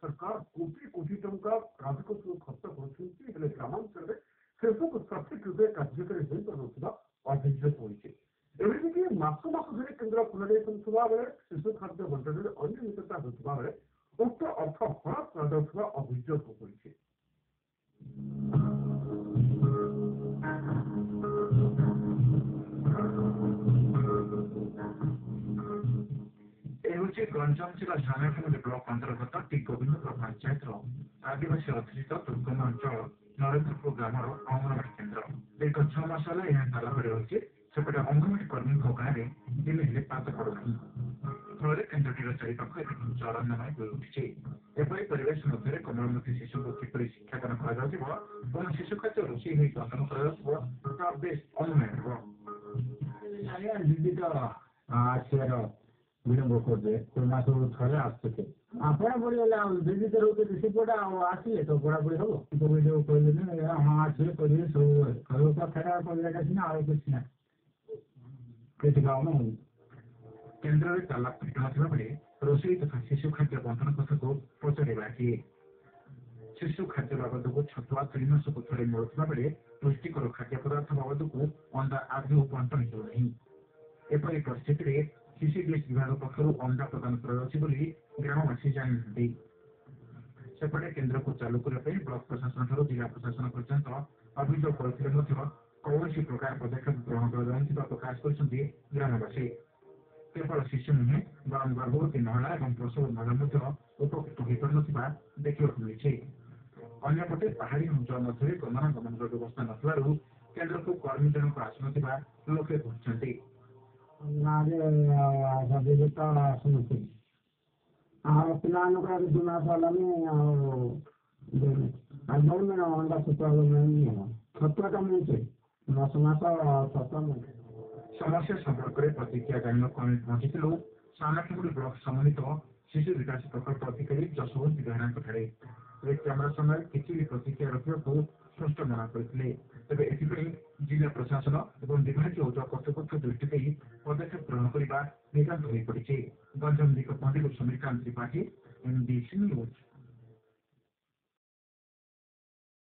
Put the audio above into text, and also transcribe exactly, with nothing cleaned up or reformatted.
सरकार कोटी कोटी टंका राजकोष खर्च कर ग्रामांचल से सब सठिक रूपे कार्यकारी हो पार अभियोग होती एमतीक मस मस धरी केन्द्र खोल बेले शिशु खाद्य बंटन में अनियमितता होता बेले उक्त अर्थ हड़प कर अभियोग होती गंजाम जिला झामेखाली ब्लक अंतर्गत टी गोविंदपुर पंचायत आदिवासी अधिष्ठित दुर्गम अंचल नरेन्द्रपुर ग्राम अंगनवाड़ी केन्द्र दीर्घ छह मास है यह तालाबरे रही सेपटे अंगनवाड़ी कर्मी गाँव में दिन हेले पात पड़ना फल केन्द्रटीर चारिपाख एक अरण्यमय हो उठी एपरी परिवेश मध्य कमलमुखी शिशु को किपर शिक्षादान कर शिशु खाद्य रोषे बंधन कर बेस अनुमय हो विलम्ब करदे कोई मास थे आसते पढ़ा पढ़ी गले दिल्ली तो रोचे सेपटे आसिले तो पढ़ा पढ़ी हम जो कहले हाँ आसिले करेंगे सब फेरा पड़ा सीना आगे किसी ना कैसे गाँव केन्द्र में ताला फिट ना बेले रोषे तथा शिशु खाद्य बंधन कथा को पचारा किए शिशु खाद्य बाबद को छतुआ तीन मास को थे मिलुवा बेले पुष्टिकर खाद्य पदार्थ बाबद को अंडा आदि बंटन हो एपरी परिस्थिति शिशु विभाग पक्षर अंडा प्रदान कर ग्रामवासी जानते सेपटे केन्द्र को चालू करने ब्लक प्रशासन ठार जिला प्रशासन पर्यंत अभियोग करते कौन प्रकार पदक्षेप ग्रहण कर प्रकाश कर ग्रामवासी केवल शिशु नुहे बर गर्भवती महिला और प्रसव महिला उपकृत हो पार देखा मिली अंपटे पहाड़ी अंचल मध्य गमनागमन व्यवस्था नथिबारु केन्द्र को कर्मी जनक आसुना लोके कहते शुणुती पिला दु मास है अंडा छुआ छतुआटा मिलते मास मास छतुआ मिलते समस्या संपर्क में प्रतिक्रिया जानने पहुंची सामनाखिमुड़ी ब्लक सम्मानित शिशु विकास प्रकल्प अधिकारी जशवंत बेहरा एक कैमेरा समय किसी भी प्रतिक्रिया रखा स्पष्ट मना करते तेज जिला प्रशासन और विभाग कर्तृपक्ष दृष्टि दे पदक्षेप ग्रहण करने नितांत हो पड़ी गंजाम निकट समीरकांत त्रिपाठी एमडीसी न्यूज।